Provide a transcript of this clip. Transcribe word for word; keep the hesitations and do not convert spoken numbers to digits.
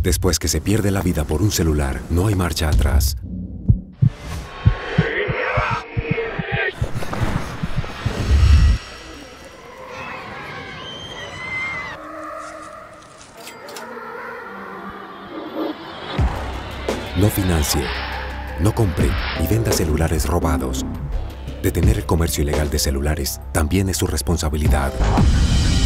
Después que se pierde la vida por un celular, no hay marcha atrás. No financie, no compre y venda celulares robados. Detener el comercio ilegal de celulares también es su responsabilidad.